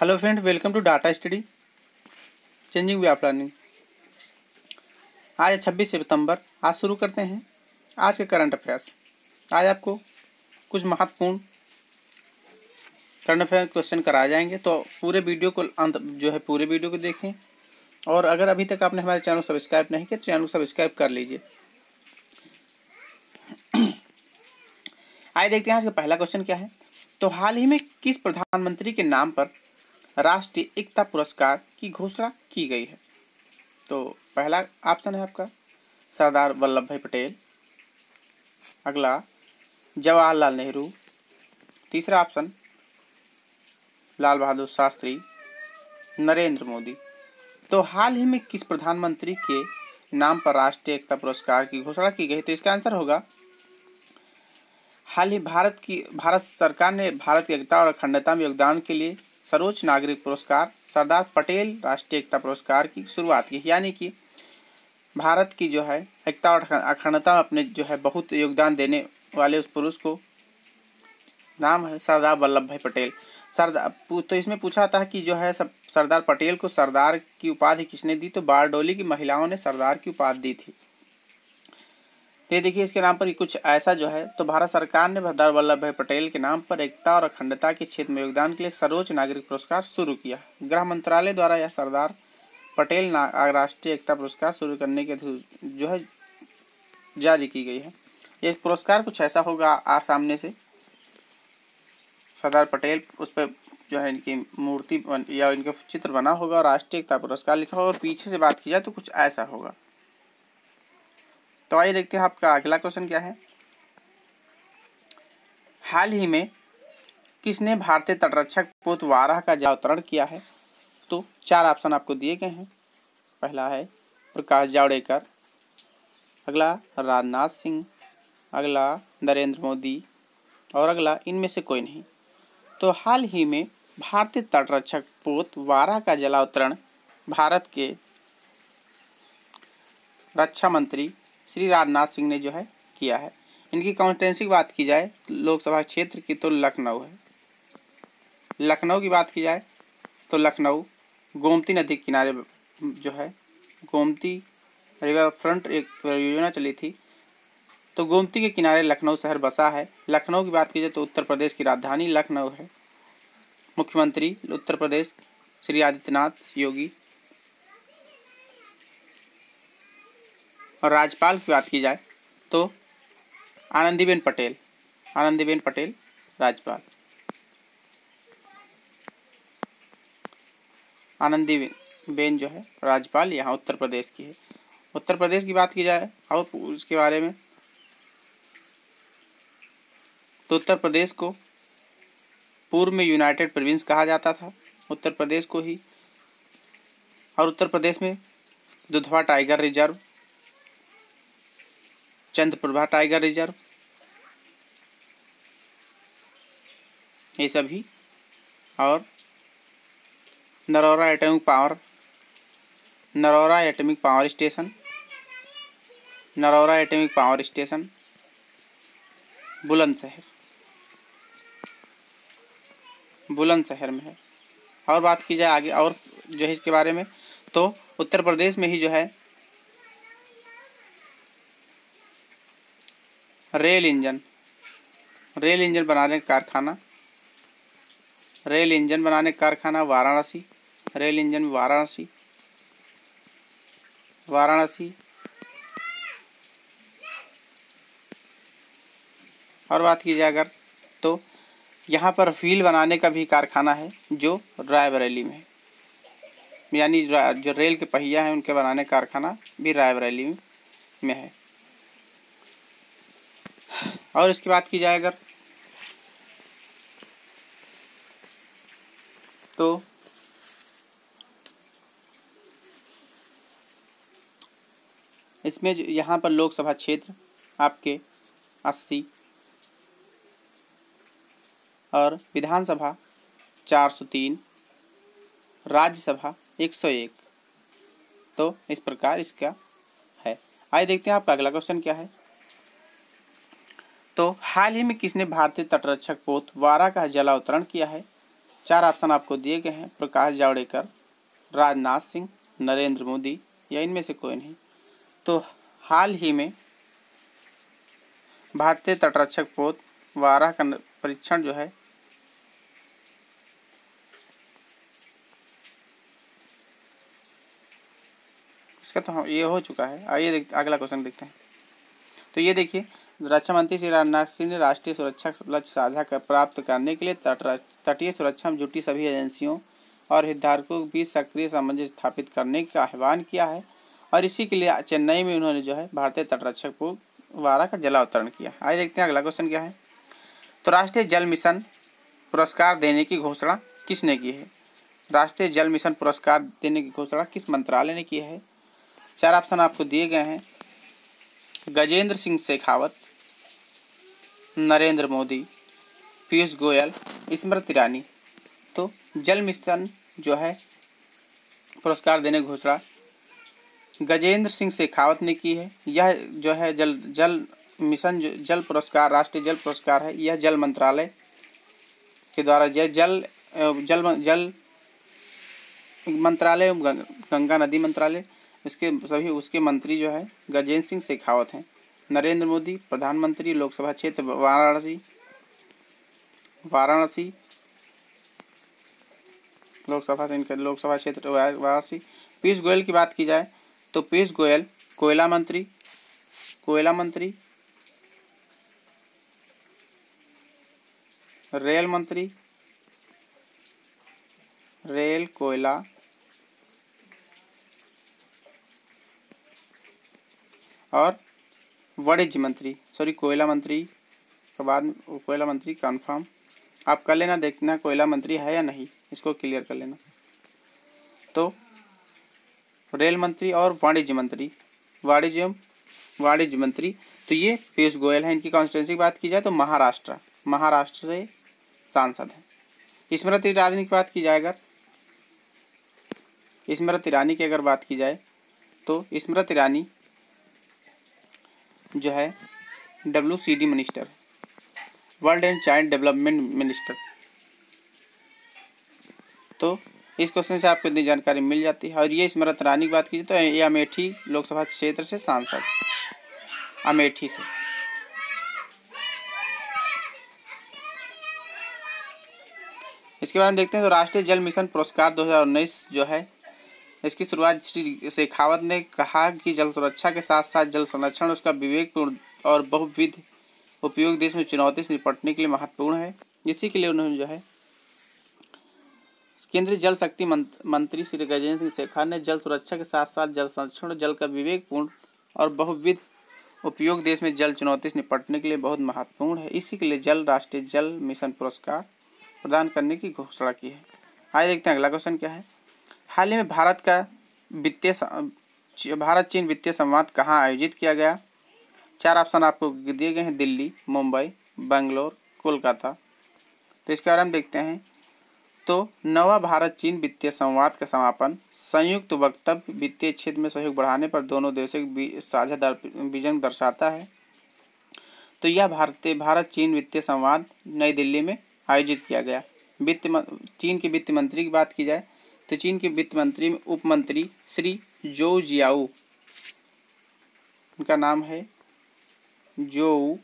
Hello friend, welcome to data study changing way of learning. आज 26 सितंबर। आज शुरू करते हैं आज के करंट अफेयर्स। आज आपको कुछ महत्वपूर्ण करंट अफेयर क्वेश्चन कराए जाएंगे, तो पूरे वीडियो को पूरे वीडियो को देखें। और अगर अभी तक आपने हमारे चैनल को सब्सक्राइब नहीं किया तो चैनल को सब्सक्राइब कर लीजिए। आइए देखते हैं आज का पहला क्वेश्चन क्या है। तो हाल ही में किस प्रधानमंत्री के नाम पर राष्ट्रीय एकता पुरस्कार की घोषणा की गई है? तो पहला ऑप्शन है आपका सरदार वल्लभ भाई पटेल, अगला जवाहरलाल नेहरू, तीसरा ऑप्शन लाल बहादुर शास्त्री, नरेंद्र मोदी। तो हाल ही में किस प्रधानमंत्री के नाम पर राष्ट्रीय एकता पुरस्कार की घोषणा की गई? तो इसका आंसर होगा हाल ही भारत सरकार ने भारत की एकता और अखंडता में योगदान के लिए सर्वोच्च नागरिक पुरस्कार सरदार पटेल राष्ट्रीय एकता पुरस्कार की शुरुआत की। यानी कि भारत की जो है एकता और अखंडता में अपने जो है बहुत योगदान देने वाले उस पुरुष को नाम है सरदार वल्लभ भाई पटेल। तो इसमें पूछा था कि जो है सरदार पटेल को सरदार की उपाधि किसने दी? तो बारडोली की महिलाओं ने सरदार की उपाधि दी थी। ये देखिए इसके नाम पर कुछ ऐसा जो है, तो भारत सरकार ने सरदार वल्लभ भाई पटेल के नाम पर एकता और अखंडता के क्षेत्र में योगदान के लिए सर्वोच्च नागरिक पुरस्कार शुरू किया। गृह मंत्रालय द्वारा यह सरदार पटेल राष्ट्रीय एकता पुरस्कार शुरू करने के जो है जारी की गई है। ये पुरस्कार कुछ ऐसा होगा, सामने से सरदार पटेल उस पर जो है इनकी मूर्ति या इनका चित्र बना होगा और राष्ट्रीय एकता पुरस्कार लिखा होगा, और पीछे से बात की जाए तो कुछ ऐसा होगा। तो आइए देखते हैं आपका अगला क्वेश्चन क्या है। हाल ही में किसने भारतीय तटरक्षक पोत वाराह का जलावतरण किया है? तो चार ऑप्शन आपको दिए गए हैं। पहला है प्रकाश जावड़ेकर, अगला राजनाथ सिंह, अगला नरेंद्र मोदी और अगला इनमें से कोई नहीं। तो हाल ही में भारतीय तटरक्षक पोत वाराह का जलावतरण भारत के रक्षा मंत्री श्री राजनाथ सिंह ने जो है किया है। इनकी कॉन्स्टिट्यूंसी की बात की जाए लोकसभा क्षेत्र की तो लखनऊ है। लखनऊ की बात की जाए तो लखनऊ गोमती नदी के किनारे जो है गोमती रिवर फ्रंट एक परियोजना चली थी, तो गोमती के किनारे लखनऊ शहर बसा है। लखनऊ की बात की जाए तो उत्तर प्रदेश की राजधानी लखनऊ है। मुख्यमंत्री उत्तर प्रदेश श्री आदित्यनाथ योगी, और राज्यपाल की बात की जाए तो आनंदीबेन पटेल राज्यपाल। आनंदीबेन जो है राज्यपाल यहाँ उत्तर प्रदेश की है। उत्तर प्रदेश की बात की जाए और उसके बारे में तो उत्तर प्रदेश को पूर्व में यूनाइटेड प्रोविंस कहा जाता था, उत्तर प्रदेश को ही। और उत्तर प्रदेश में Dudhwa tiger reserve, Chandraprabha tiger reserve, ये सभी, और Narora atomic power station, Bulandshahr में है। और बात की जाए आगे और जो है इसके बारे में, तो उत्तर प्रदेश में ही जो है रेल इंजन बनाने का कारखाना वाराणसी, रेल इंजन वाराणसी। और बात की जाए अगर तो यहाँ पर व्हील बनाने का भी कारखाना है जो रायबरेली में है। यानी जो रेल के पहिया हैं उनके बनाने का कारखाना भी रायबरेली में है। और इसकी बात की जाए अगर तो इसमें यहाँ पर लोकसभा क्षेत्र आपके 80 और विधानसभा 403, राज्यसभा 101। तो इस प्रकार इसका है। आइए देखते हैं आपका अगला क्वेश्चन क्या है। तो हाल ही में किसने भारतीय तटरक्षक पोत वाराह का जलावतरण किया है? चार ऑप्शन आपको दिए गए हैं, प्रकाश जावड़ेकर, राजनाथ सिंह, नरेंद्र मोदी या इनमें से कोई नहीं। तो हाल ही में भारतीय तटरक्षक पोत वारा का परीक्षण जो है इसका तो ये हो चुका है। आइए अगला क्वेश्चन देखते हैं। तो ये देखिए, रक्षा मंत्री श्री राजनाथ सिंह ने राष्ट्रीय सुरक्षा लक्ष्य साझा कर प्राप्त करने के लिए तटीय सुरक्षा में जुटी सभी एजेंसियों और हितधारकों के बीच सक्रिय सामंजस्य स्थापित करने का आह्वान किया है और इसी के लिए चेन्नई में उन्होंने जो है भारतीय तटरक्षक पोत वारा का जलावतरण किया। आइए देखते हैं अगला क्वेश्चन क्या है। तो राष्ट्रीय जल मिशन पुरस्कार देने की घोषणा किसने की है? राष्ट्रीय जल मिशन पुरस्कार देने की घोषणा किस मंत्रालय ने की है? चार ऑप्शन आपको दिए गए हैं, गजेंद्र सिंह शेखावत, नरेंद्र मोदी, पीयूष गोयल, स्मृति ईरानी। तो जल मिशन जो है पुरस्कार देने की घोषणा गजेंद्र सिंह शेखावत ने की है। यह जो है जल मिशन जो जल पुरस्कार राष्ट्रीय जल पुरस्कार है, यह जल मंत्रालय के द्वारा यह जल मंत्रालय गंगा नदी मंत्रालय उसके मंत्री जो है गजेंद्र सिंह शेखावत हैं। नरेंद्र मोदी प्रधानमंत्री, लोकसभा क्षेत्र वाराणसी लोकसभा क्षेत्र वाराणसी। पीयूष गोयल की बात की जाए तो पीयूष गोयल कोयला मंत्री, रेल मंत्री, रेल, कोयला और वाणिज्य मंत्री, कोयला मंत्री के बाद कोयला मंत्री कन्फर्म आप कर लेना, देखना कोयला मंत्री है या नहीं, इसको क्लियर कर लेना। तो रेल मंत्री और वाणिज्य मंत्री तो ये पीयूष गोयल हैं। इनकी कॉन्स्टिट्यूंसी की बात की जाए तो महाराष्ट्र से सांसद हैं। स्मृति ईरानी की बात की जाए अगर बात की जाए तो स्मृति ईरानी जो है WCD minister, world and child development minister. तो इस क्वेश्चन से आपको इतनी जानकारी मिल जाती है। और ये स्मृति ईरानी की बात कीजिए तो ये अमेठी लोकसभा क्षेत्र से सांसद, अमेठी से। इसके बाद हम देखते हैं तो राष्ट्रीय जल मिशन पुरस्कार 2019 जो है इसकी शुरुआत श्री शेखावत ने कहा कि जल सुरक्षा के साथ साथ जल संरक्षण उसका विवेकपूर्ण और बहुविध उपयोग देश में चुनौती से निपटने के लिए महत्वपूर्ण है। इसी के लिए उन्होंने जो है केंद्रीय जल शक्ति मंत्री श्री गजेंद्र सिंह शेखावत ने जल सुरक्षा के साथ साथ जल संरक्षण और जल का विवेकपूर्ण और बहुविध उपयोग देश में जल चुनौती से निपटने के लिए बहुत महत्वपूर्ण है, इसी के लिए राष्ट्रीय जल मिशन पुरस्कार प्रदान करने की घोषणा की है। आइए देखते हैं अगला क्वेश्चन क्या है। हाल ही में भारत चीन वित्तीय संवाद कहाँ आयोजित किया गया? चार ऑप्शन आपको दिए गए हैं, दिल्ली, मुंबई, बेंगलोर, कोलकाता। तो इसके बारे में देखते हैं। तो नवा भारत चीन वित्तीय संवाद का समापन संयुक्त वक्तव्य वित्तीय क्षेत्र में सहयोग बढ़ाने पर दोनों देशों के साझा विजन दर्शाता है। तो यह भारत चीन वित्तीय संवाद नई दिल्ली में आयोजित किया गया। चीन के वित्त मंत्री की बात की जाए तो चीन के वित्त मंत्री में उप मंत्री श्री जोउ जियाओ, उनका नाम है जोउ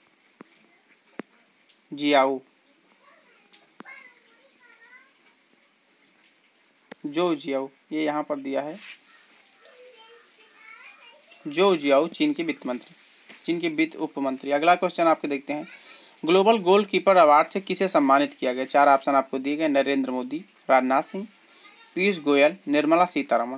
जियाओ, ये यहाँ पर दिया है जोउ जियाओ, चीन के वित्त मंत्री, चीन के वित्त उप मंत्री। अगला क्वेश्चन आपके देखते हैं, ग्लोबल गोलकीपर अवार्ड से किसे सम्मानित किया गया? चार ऑप्शन आपको दिए गए, नरेंद्र मोदी, राजनाथ सिंह, पीयूष गोयल, निर्मला सीतारमण।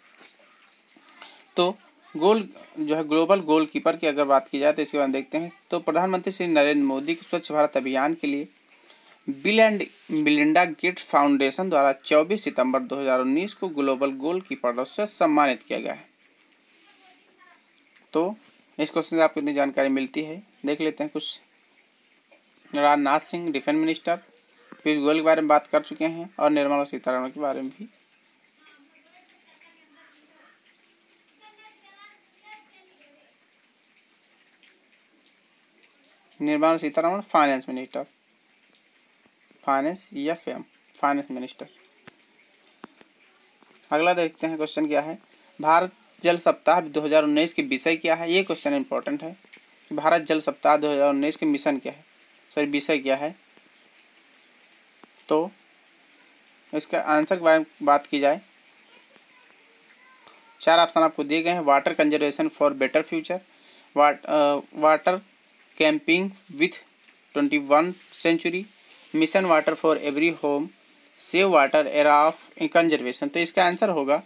तो ग्लोबल गोलकीपर की अगर बात की जाए तो इसके बाद देखते हैं। तो प्रधानमंत्री श्री नरेंद्र मोदी के स्वच्छ भारत अभियान के लिए Bill and Melinda Gates foundation द्वारा 24 सितंबर 2019 को ग्लोबल गोलकीपर से सम्मानित किया गया है। तो इस क्वेश्चन से आपको इतनी जानकारी मिलती है, देख लेते हैं कुछ। राजनाथ सिंह डिफेंस मिनिस्टर, पीयूष गोयल के बारे में बात कर चुके हैं और निर्मला सीतारमण के बारे में भी। Nirmala Sitharaman finance minister, finance या फाइनेंस मिनिस्टर। अगला देखते हैं क्वेश्चन क्या है। भारत जल सप्ताह 2019 के विषय क्या है। ये क्वेश्चन इंपॉर्टेंट है। भारत जल सप्ताह 2019 के मिशन क्या है, सॉरी विषय क्या है। तो इसका आंसर के बारे में बात की जाए, 4 ऑप्शन आपको दिए गए हैं। Water conservation for better future, water camping with 21 century, mission water for every home, save water era of conservation. तो इसका आंसर होगा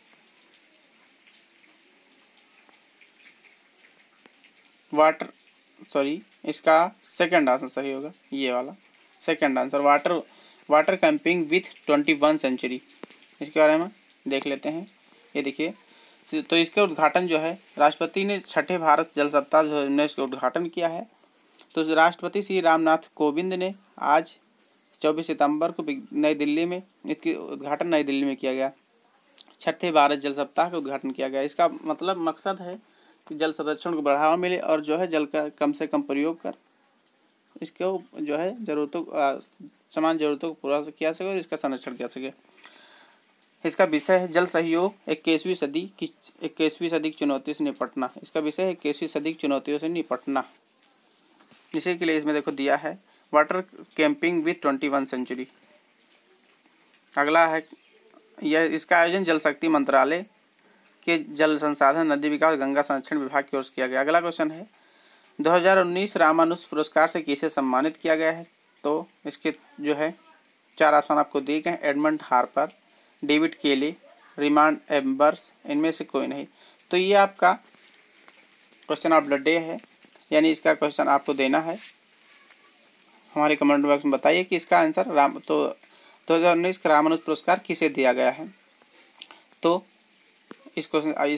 इसका सेकंड आंसर सही होगा, ये वाला second answer, water camping with 21 century. इसके बारे में देख लेते हैं। ये देखिए, तो इसका उद्घाटन जो है राष्ट्रपति ने 6ठे भारत जल सप्ताह 2019 का उद्घाटन किया है। तो राष्ट्रपति श्री रामनाथ कोविंद ने आज 24 सितंबर को नई दिल्ली में इसकी उद्घाटन नई दिल्ली में किया गया। 6ठे भारत जल सप्ताह का उद्घाटन किया गया। इसका मतलब मकसद है कि जल संरक्षण को बढ़ावा मिले और जो है जल का कम से कम प्रयोग कर इसको जो है समान ज़रूरतों को पूरा किया सके और इसका संरक्षण किया सके। इसका विषय है जल सहयोग 21वीं सदी की चुनौती से निपटना। इसका विषय है 21वीं सदी की चुनौतियों से निपटना। इसी के लिए इसमें देखो दिया है वाटर कैंपिंग विथ 21 सेंचुरी। अगला है यह, इसका आयोजन जल शक्ति मंत्रालय के जल संसाधन, नदी विकास, गंगा संरक्षण विभाग की ओर से किया गया। अगला क्वेश्चन है 2019 रामानुज पुरस्कार से किसे सम्मानित किया गया है। तो इसके जो है 4 ऑप्शन आपको दिए गए हैं। Edmund Harper, David Kelly, Raymond Embers, इनमें से कोई नहीं। तो ये आपका क्वेश्चन ऑफ द डे है, यानी इसका क्वेश्चन आपको देना है। हमारे कमेंट बॉक्स में बताइए कि इसका आंसर 2019 का रामानुज पुरस्कार किसे दिया गया है। तो इस क्वेश्चन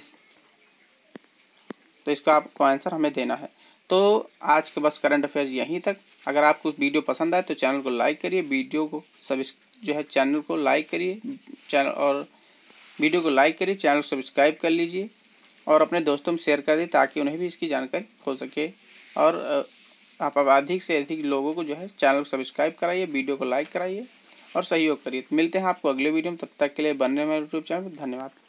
तो इसका आपको आंसर हमें देना है। तो आज के बस करंट अफेयर्स यहीं तक। अगर आपको वीडियो पसंद आए तो चैनल को लाइक करिए, वीडियो को चैनल को लाइक करिए, वीडियो को लाइक करिए, चैनल को सब्सक्राइब कर लीजिए और अपने दोस्तों में शेयर कर दीजिए ताकि उन्हें भी इसकी जानकारी हो सके। और आप अधिक से अधिक लोगों को जो है चैनल को सब्सक्राइब कराइए, वीडियो को लाइक कराइए और सहयोग करिए। मिलते हैं आपको अगले वीडियो में, तब तक के लिए बने रहिए मेरे यूट्यूब चैनल। धन्यवाद।